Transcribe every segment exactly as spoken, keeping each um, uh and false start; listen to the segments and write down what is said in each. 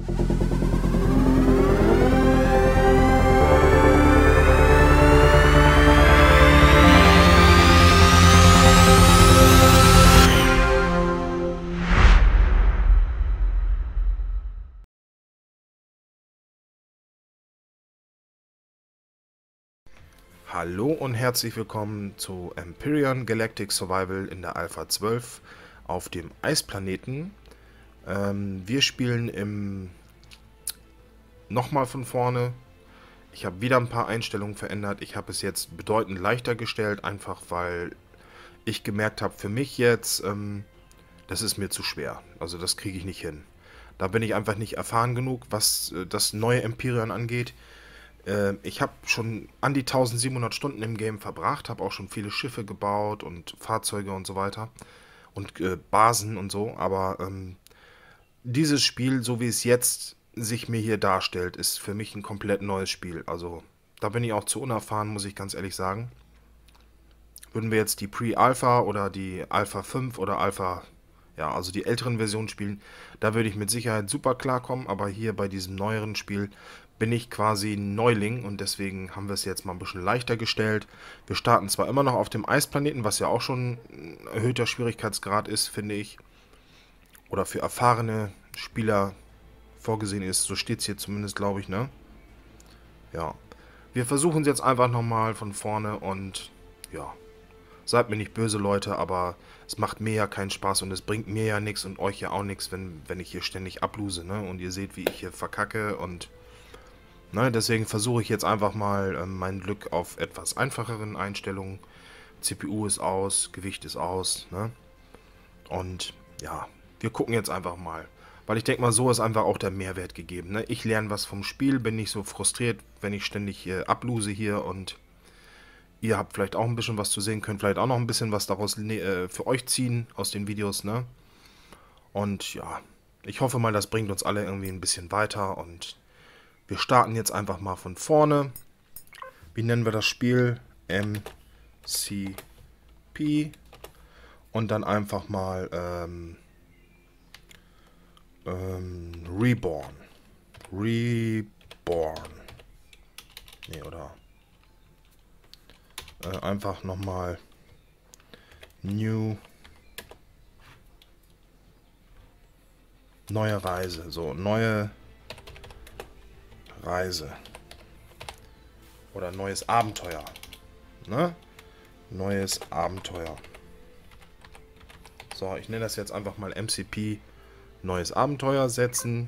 Hallo und herzlich willkommen zu Empyrion Galactic Survival in der Alpha zwölf auf dem Eisplaneten. Ähm, wir spielen im nochmal von vorne. Ich habe wieder ein paar Einstellungen verändert. Ich habe es jetzt bedeutend leichter gestellt, einfach weil ich gemerkt habe, für mich jetzt, ähm, das ist mir zu schwer. Also das kriege ich nicht hin. Da bin ich einfach nicht erfahren genug, was äh, das neue Empyrion angeht. Ich habe schon an die eintausendsiebenhundert Stunden im Game verbracht, habe auch schon viele Schiffe gebaut und Fahrzeuge und so weiter und äh, Basen und so, aber ähm, dieses Spiel, so wie es jetzt sich mir hier darstellt, ist für mich ein komplett neues Spiel. Also da bin ich auch zu unerfahren, muss ich ganz ehrlich sagen. Würden wir jetzt die Pre-Alpha oder die Alpha fünf oder Alpha, ja, also die älteren Versionen spielen, da würde ich mit Sicherheit super klarkommen, aber hier bei diesem neueren Spiel bin ich quasi ein Neuling und deswegen haben wir es jetzt mal ein bisschen leichter gestellt. Wir starten zwar immer noch auf dem Eisplaneten, was ja auch schon ein erhöhter Schwierigkeitsgrad ist, finde ich. Oder für erfahrene Spieler vorgesehen ist, so steht es hier zumindest, glaube ich, ne? Ja. Wir versuchen es jetzt einfach nochmal von vorne und ja, seid mir nicht böse, Leute, aber es macht mir ja keinen Spaß und es bringt mir ja nichts und euch ja auch nichts, wenn, wenn ich hier ständig ablose, ne? Und ihr seht, wie ich hier verkacke und ne, deswegen versuche ich jetzt einfach mal ähm, mein Glück auf etwas einfacheren Einstellungen. C P U ist aus, Gewicht ist aus, ne? Und ja, wir gucken jetzt einfach mal. Weil ich denke mal, so ist einfach auch der Mehrwert gegeben, ne? Ich lerne was vom Spiel, bin nicht so frustriert, wenn ich ständig äh, ablose hier und ihr habt vielleicht auch ein bisschen was zu sehen, könnt vielleicht auch noch ein bisschen was daraus äh, für euch ziehen aus den Videos, ne? Und ja, ich hoffe mal, das bringt uns alle irgendwie ein bisschen weiter und wir starten jetzt einfach mal von vorne. Wie nennen wir das Spiel? M C P. Und dann einfach mal ähm, ähm, Reborn. Reborn. Nee, oder äh, einfach nochmal New. Neue Reise. So, neue Reise. Oder neues Abenteuer. Ne? Neues Abenteuer. So, ich nenne das jetzt einfach mal M C P Neues Abenteuer setzen.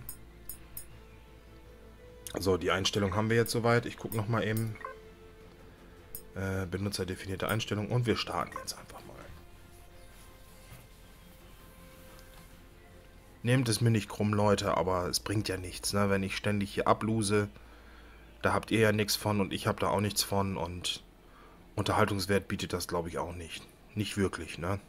So, die Einstellung haben wir jetzt soweit. Ich gucke nochmal eben. Äh, benutzerdefinierte Einstellung. Und wir starten jetzt einfach mal. Nehmt es mir nicht krumm, Leute, aber es bringt ja nichts, ne? Wenn ich ständig hier ablose, da habt ihr ja nichts von und ich habe da auch nichts von und Unterhaltungswert bietet das, glaube ich, auch nicht. Nicht wirklich, ne?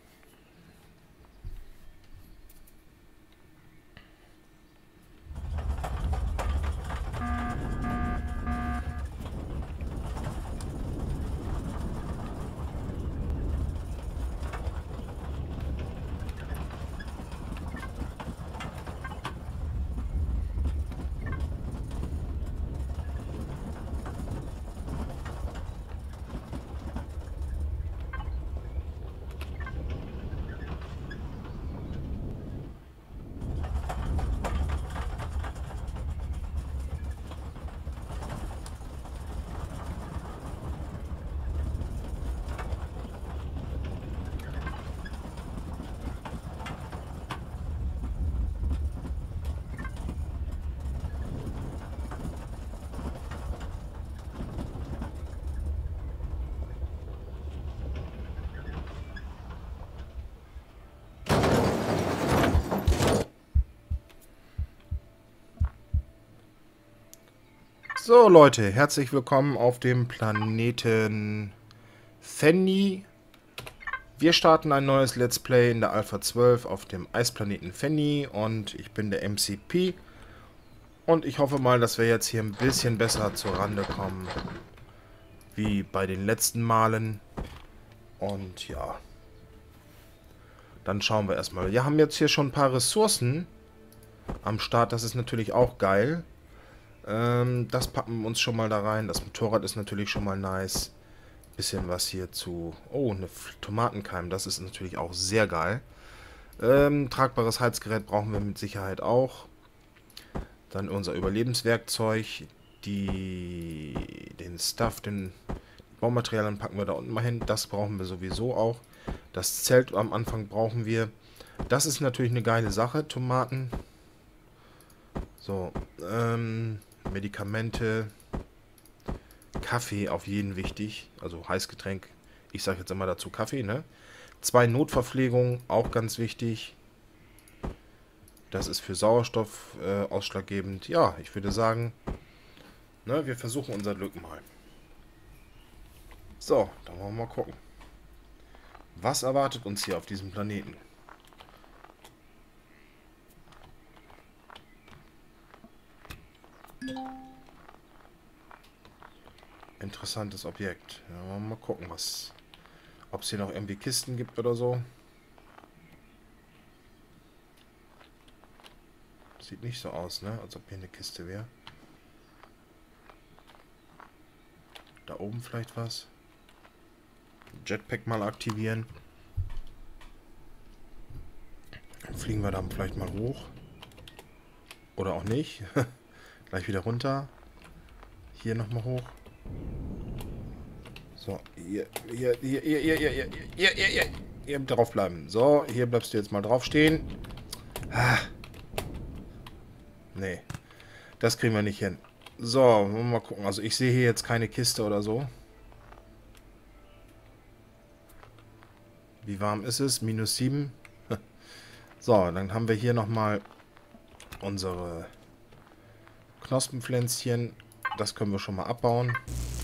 So Leute, herzlich willkommen auf dem Planeten Fenni. Wir starten ein neues Let's Play in der Alpha zwölf auf dem Eisplaneten Fenni und ich bin der M C P. Und ich hoffe mal, dass wir jetzt hier ein bisschen besser zur Rande kommen, wie bei den letzten Malen. Und ja, dann schauen wir erstmal. Wir haben jetzt hier schon ein paar Ressourcen am Start. Das ist natürlich auch geil. Ähm, das packen wir uns schon mal da rein. Das Motorrad ist natürlich schon mal nice. Bisschen was hier zu... Oh, eine Tomatenkeim. Das ist natürlich auch sehr geil. Ähm, tragbares Heizgerät brauchen wir mit Sicherheit auch. Dann unser Überlebenswerkzeug. Die, den Stuff, den Baumaterialien packen wir da unten mal hin. Das brauchen wir sowieso auch. Das Zelt am Anfang brauchen wir. Das ist natürlich eine geile Sache. Tomaten. So, ähm, Medikamente. Kaffee auf jeden wichtig. Also Heißgetränk. Ich sage jetzt immer dazu Kaffee, ne? Zwei Notverpflegungen, auch ganz wichtig. Das ist für Sauerstoff äh, ausschlaggebend. Ja, ich würde sagen, ne, wir versuchen unser Glück mal. So, dann wollen wir mal gucken. Was erwartet uns hier auf diesem Planeten? Interessantes Objekt. Ja, wollen wir mal gucken, was, ob es hier noch irgendwie Kisten gibt oder so. Sieht nicht so aus, ne? Als ob hier eine Kiste wäre. Da oben vielleicht was. Jetpack mal aktivieren. Dann fliegen wir dann vielleicht mal hoch. Oder auch nicht. Gleich wieder runter. Hier nochmal hoch. So, hier, hier, hier, hier, hier, hier, hier, hier, hier, hier, hier drauf bleiben. So, hier bleibst du jetzt mal drauf stehen. Ah. Nee, das kriegen wir nicht hin. So, wollen wir mal gucken. Also ich sehe hier jetzt keine Kiste oder so. Wie warm ist es? Minus sieben. So, dann haben wir hier nochmal unsere Knospenpflänzchen. Das können wir schon mal abbauen.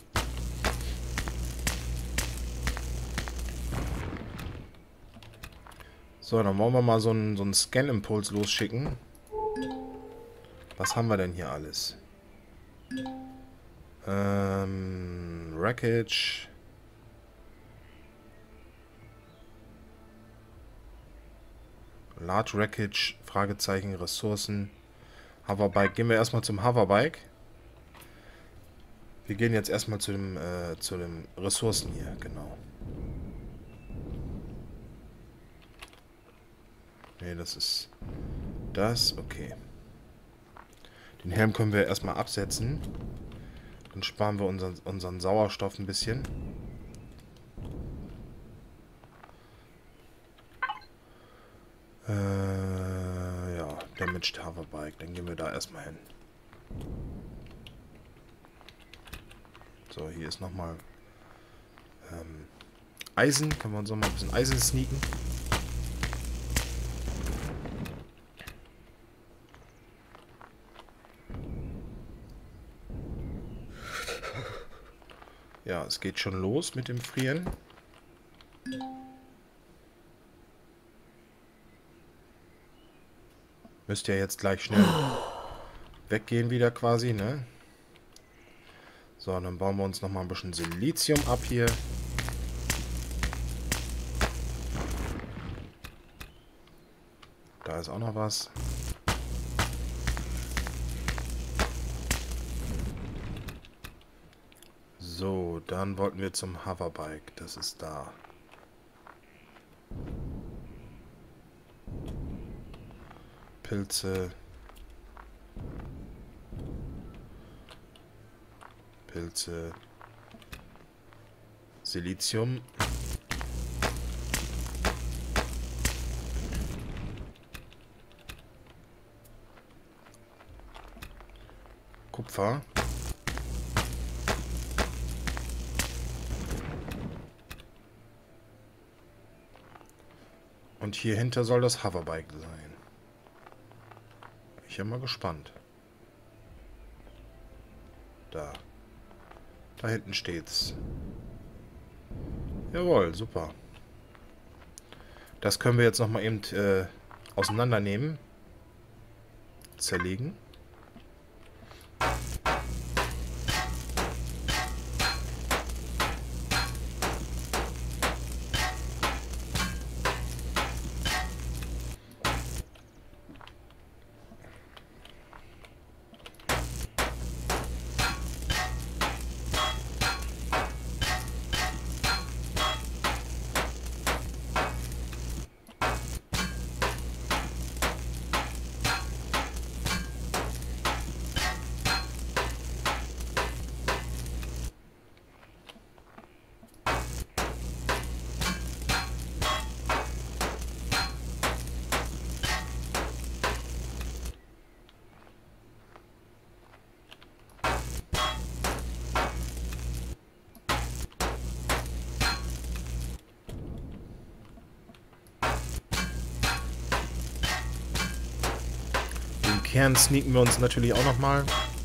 So, dann wollen wir mal so einen, so einen Scan-Impuls losschicken. Was haben wir denn hier alles? Ähm, Wreckage. Large Wreckage, Fragezeichen, Ressourcen. Hoverbike. Gehen wir erstmal zum Hoverbike. Wir gehen jetzt erstmal zu dem, äh, zu den Ressourcen hier, genau. Ne, das ist das, okay. Den Helm können wir erstmal absetzen. Dann sparen wir unseren, unseren Sauerstoff ein bisschen. Äh, ja, Damaged Hoverbike. Dann gehen wir da erstmal hin. So, hier ist nochmal ähm, Eisen. Können wir uns nochmal ein bisschen Eisen sneaken. Ja, es geht schon los mit dem Frieren. Müsst ja jetzt gleich schnell weggehen wieder quasi, ne? So, dann bauen wir uns nochmal ein bisschen Silizium ab hier. Da ist auch noch was. So, dann wollten wir zum Hoverbike. Das ist da. Pilze. Pilze. Silizium. Kupfer. Und hier hinter soll das Hoverbike sein. Ich bin mal gespannt. Da. Da hinten steht's. Jawohl, super. Das können wir jetzt nochmal eben äh, auseinandernehmen. Zerlegen. Kern sneaken wir uns natürlich auch nochmal.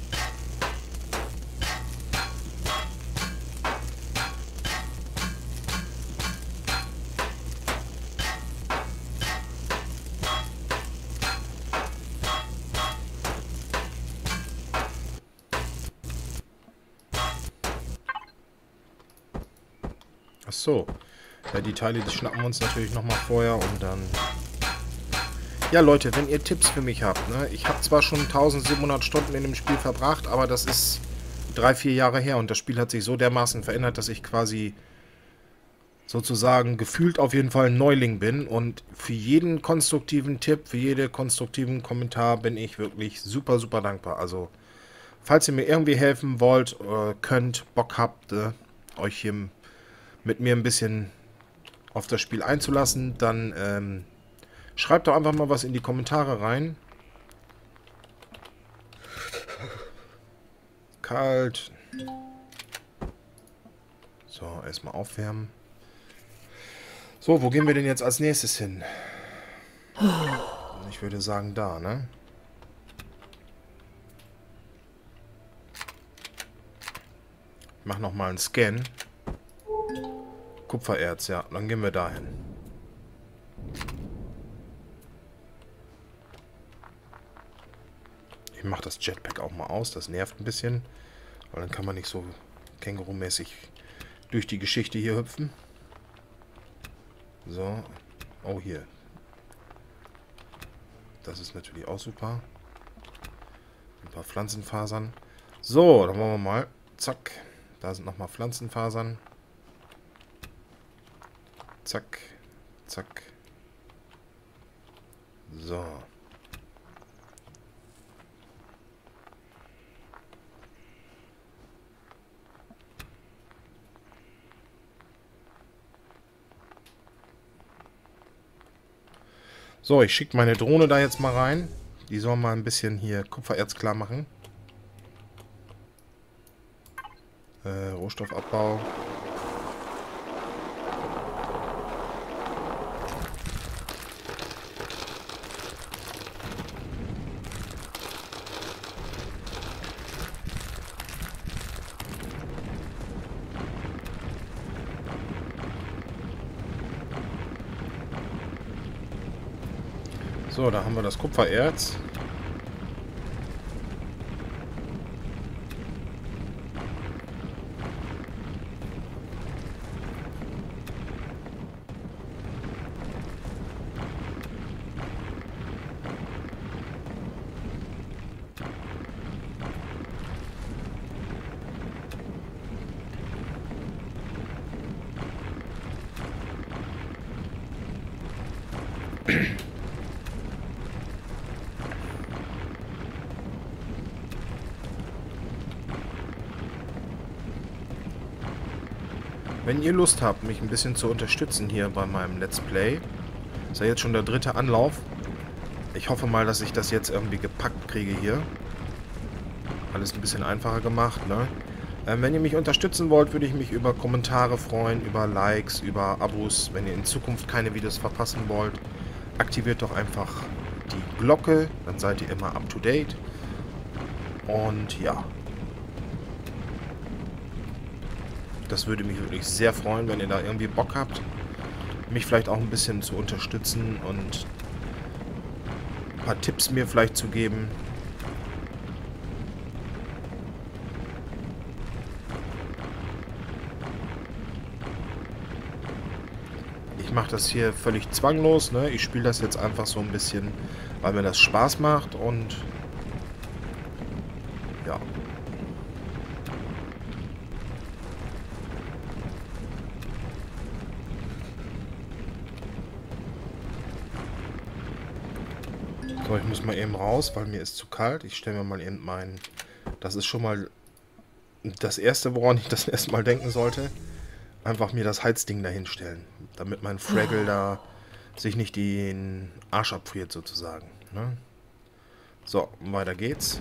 Ach so. Ja, die Teile, die schnappen wir uns natürlich nochmal vorher und dann... Ja, Leute, wenn ihr Tipps für mich habt, ne? Ich habe zwar schon tausendsiebenhundert Stunden in dem Spiel verbracht, aber das ist drei, vier Jahre her und das Spiel hat sich so dermaßen verändert, dass ich quasi sozusagen gefühlt auf jeden Fall ein Neuling bin und für jeden konstruktiven Tipp, für jeden konstruktiven Kommentar bin ich wirklich super, super dankbar. Also, falls ihr mir irgendwie helfen wollt, äh, könnt, Bock habt, äh, euch hier mit mir ein bisschen auf das Spiel einzulassen, dann ähm, schreibt doch einfach mal was in die Kommentare rein. Kalt. So, erstmal aufwärmen. So, wo gehen wir denn jetzt als nächstes hin? Ich würde sagen da, ne? Ich mach nochmal einen Scan. Kupfererz, ja. Dann gehen wir dahin. Ich mache das Jetpack auch mal aus. Das nervt ein bisschen. Weil dann kann man nicht so Känguru-mäßig durch die Geschichte hier hüpfen. So. Oh, hier. Das ist natürlich auch super. Ein paar Pflanzenfasern. So, dann wollen wir mal. Zack. Da sind nochmal Pflanzenfasern. Zack. Zack. So. So, ich schicke meine Drohne da jetzt mal rein. Die soll mal ein bisschen hier Kupfererz klar machen. Äh, Rohstoffabbau. So, da haben wir das Kupfererz. Wenn ihr Lust habt, mich ein bisschen zu unterstützen hier bei meinem Let's Play, ist ja jetzt schon der dritte Anlauf. Ich hoffe mal, dass ich das jetzt irgendwie gepackt kriege hier. Alles ein bisschen einfacher gemacht, ne? Ähm, wenn ihr mich unterstützen wollt, würde ich mich über Kommentare freuen, über Likes, über Abos. Wenn ihr in Zukunft keine Videos verpassen wollt, aktiviert doch einfach die Glocke, dann seid ihr immer up to date. Und ja. Das würde mich wirklich sehr freuen, wenn ihr da irgendwie Bock habt, mich vielleicht auch ein bisschen zu unterstützen und ein paar Tipps mir vielleicht zu geben. Ich mache das hier völlig zwanglos, ne? Ich spiele das jetzt einfach so ein bisschen, weil mir das Spaß macht und ja. So, ich muss mal eben raus, weil mir ist zu kalt. Ich stelle mir mal eben mein... Das ist schon mal das Erste, woran ich das erstmal denken sollte. Einfach mir das Heizding dahin stellen, damit mein Fraggle da sich nicht den Arsch abfriert sozusagen. Ne? So, weiter geht's.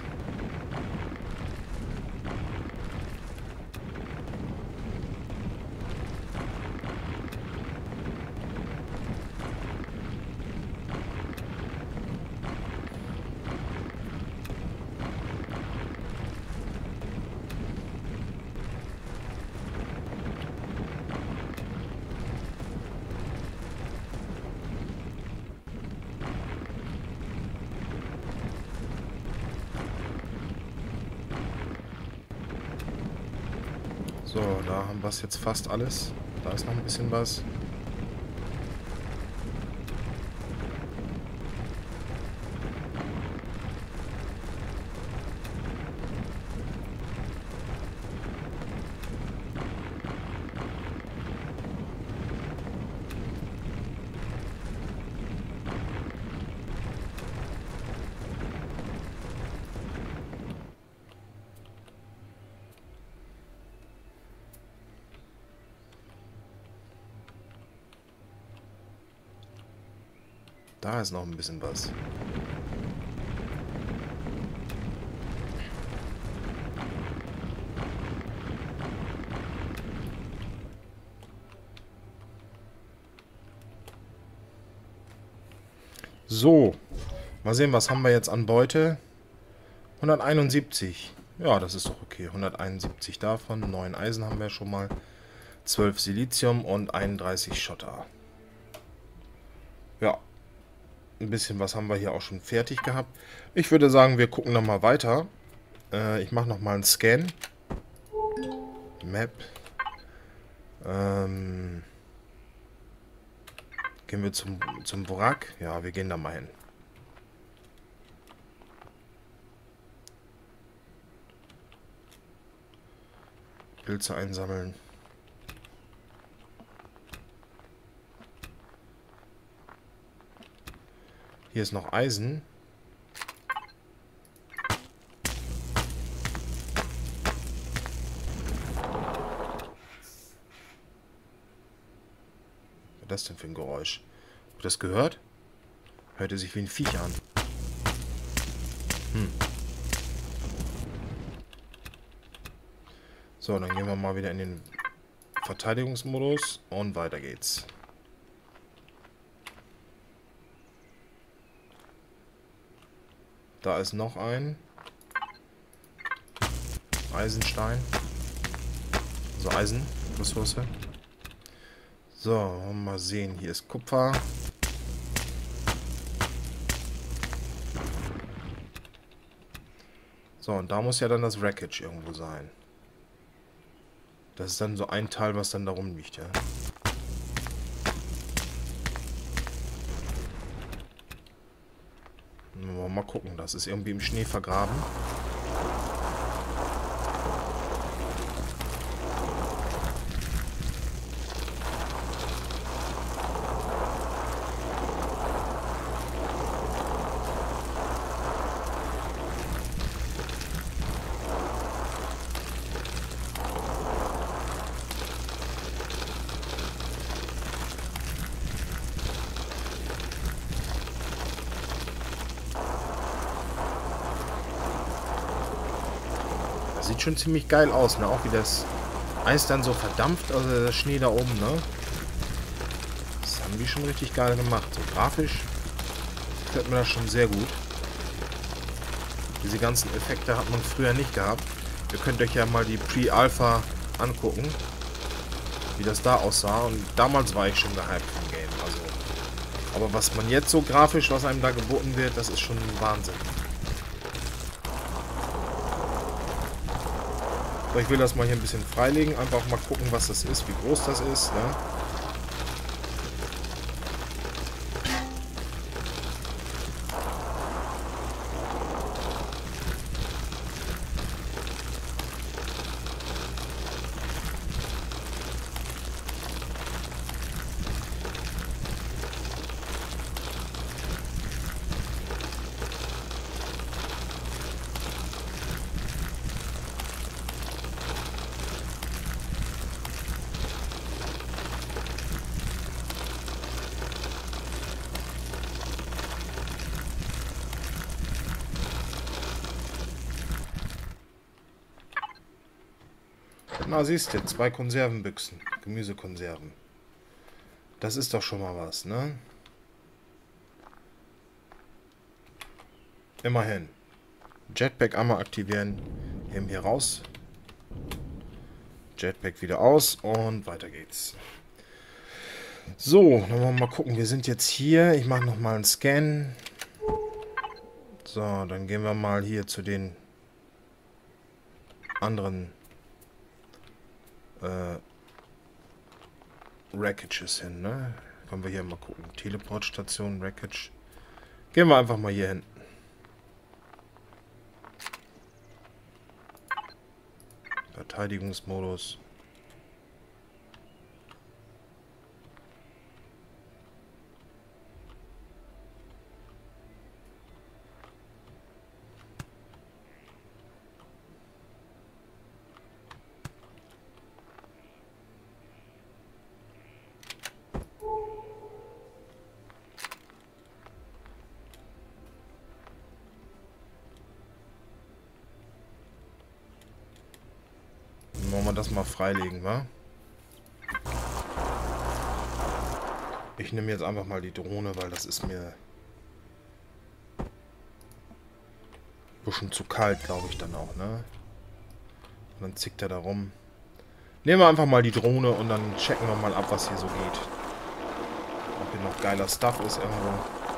So, da haben wir es jetzt fast alles. Da ist noch ein bisschen was. Da ist noch ein bisschen was. So, mal sehen, was haben wir jetzt an Beute? hunderteinundsiebzig. Ja, das ist doch okay. hunderteinundsiebzig davon. neun Eisen haben wir schon mal. zwölf Silizium und einunddreißig Schotter. Ja, ein bisschen was haben wir hier auch schon fertig gehabt. Ich würde sagen, wir gucken noch mal weiter. Äh, ich mache noch mal einen Scan. Map. Ähm, gehen wir zum, zum Wrack. Ja, wir gehen da mal hin. Pilze einsammeln. Hier ist noch Eisen. Was ist das denn für ein Geräusch? Habt ihr das gehört? Hörte sich wie ein Viech an. Hm. So, dann gehen wir mal wieder in den Verteidigungsmodus und weiter geht's. Da ist noch ein Eisenstein. Also Eisenressource. So, mal sehen. Hier ist Kupfer. So, und da muss ja dann das Wreckage irgendwo sein. Das ist dann so ein Teil, was dann da rumliegt, ja. Mal gucken, das ist irgendwie im Schnee vergraben. Sieht schon ziemlich geil aus, ne? Auch wie das Eis dann so verdampft, also der Schnee da oben, ne? Das haben die schon richtig geil gemacht. So grafisch gefällt mir das schon sehr gut. Diese ganzen Effekte hat man früher nicht gehabt. Ihr könnt euch ja mal die Pre-Alpha angucken, wie das da aussah. Und damals war ich schon gehypt vom Game. Also, aber was man jetzt so grafisch, was einem da geboten wird, das ist schon Wahnsinn. Ich will das mal hier ein bisschen freilegen. Einfach mal gucken, was das ist, wie groß das ist. Ne? Na, siehst du, zwei Konservenbüchsen. Gemüsekonserven. Das ist doch schon mal was, ne? Immerhin. Jetpack einmal aktivieren. Heben hier raus. Jetpack wieder aus und weiter geht's. So, dann wollen wir mal gucken. Wir sind jetzt hier. Ich mache nochmal einen Scan. So, dann gehen wir mal hier zu den anderen äh, Wreckages hin, ne? Können wir hier mal gucken. Teleportstation, Wreckage. Gehen wir einfach mal hier hin. Verteidigungsmodus. Wollen wir das mal freilegen, wa? Ich nehme jetzt einfach mal die Drohne, weil das ist mir ein bisschen zu kalt, glaube ich, dann auch, ne? Und dann zickt er da rum. Nehmen wir einfach mal die Drohne und dann checken wir mal ab, was hier so geht. Ob hier noch geiler Stuff ist irgendwo.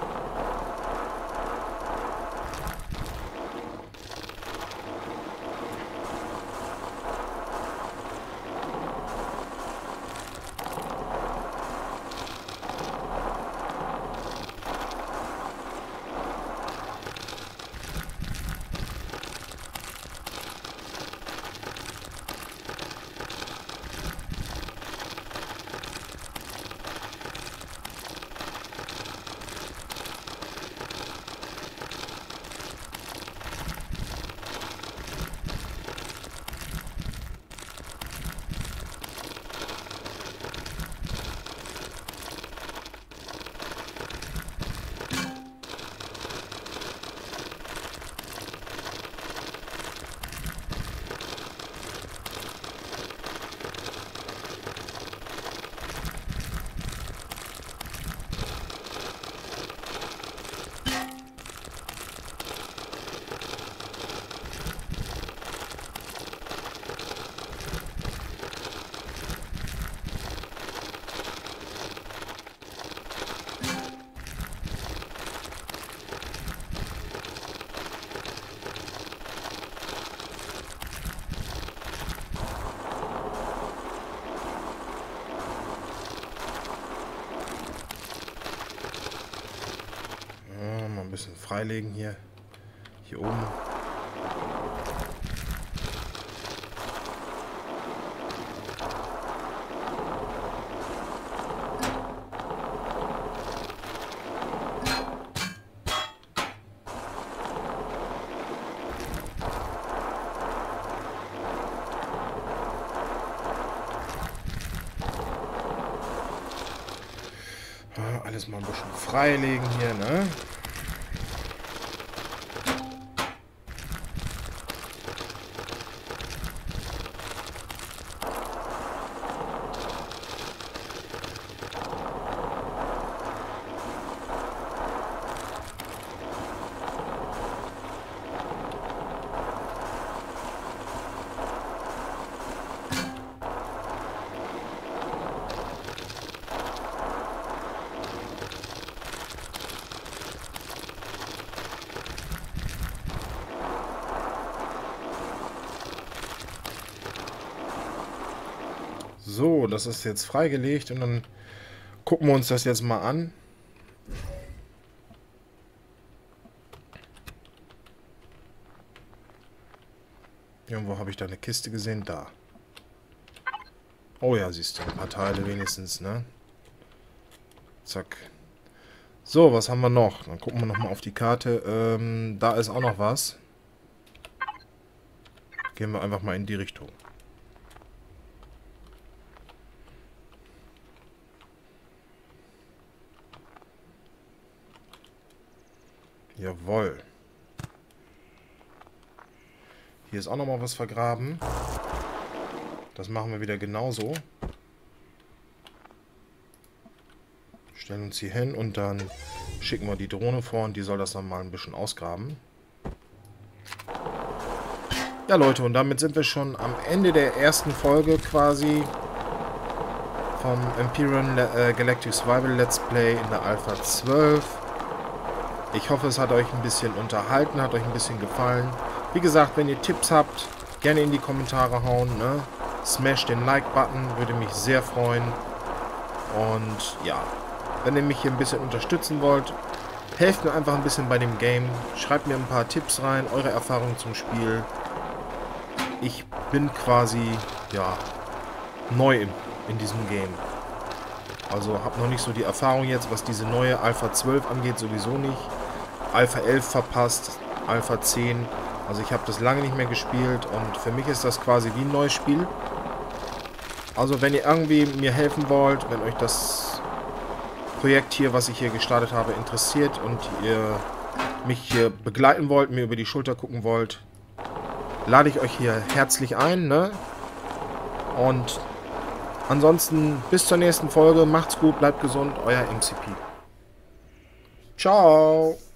Ein bisschen freilegen hier. Hier oben. Ja, alles mal ein bisschen freilegen hier, ne? So, das ist jetzt freigelegt und dann gucken wir uns das jetzt mal an. Irgendwo habe ich da eine Kiste gesehen. Da. Oh ja, siehst du, ein paar Teile wenigstens, ne? Zack. So, was haben wir noch? Dann gucken wir nochmal auf die Karte. Ähm, da ist auch noch was. Gehen wir einfach mal in die Richtung. Jawohl. Hier ist auch noch mal was vergraben. Das machen wir wieder genauso. Stellen uns hier hin und dann schicken wir die Drohne vor und die soll das dann mal ein bisschen ausgraben. Ja Leute, und damit sind wir schon am Ende der ersten Folge quasi vom Empyrean äh, Galactic Survival Let's Play in der Alpha zwölf. Ich hoffe, es hat euch ein bisschen unterhalten, hat euch ein bisschen gefallen. Wie gesagt, wenn ihr Tipps habt, gerne in die Kommentare hauen, ne? Smash den Like-Button, würde mich sehr freuen. Und ja, wenn ihr mich hier ein bisschen unterstützen wollt, helft mir einfach ein bisschen bei dem Game. Schreibt mir ein paar Tipps rein, eure Erfahrungen zum Spiel. Ich bin quasi, ja, neu in, in diesem Game. Also habe noch nicht so die Erfahrung jetzt, was diese neue Alpha zwölf angeht, sowieso nicht. Alpha elf verpasst, Alpha zehn. Also ich habe das lange nicht mehr gespielt und für mich ist das quasi wie ein neues Spiel. Also wenn ihr irgendwie mir helfen wollt, wenn euch das Projekt hier, was ich hier gestartet habe, interessiert und ihr mich hier begleiten wollt, mir über die Schulter gucken wollt, lade ich euch hier herzlich ein, ne? Und ansonsten bis zur nächsten Folge. Macht's gut, bleibt gesund, euer M C P. Ciao!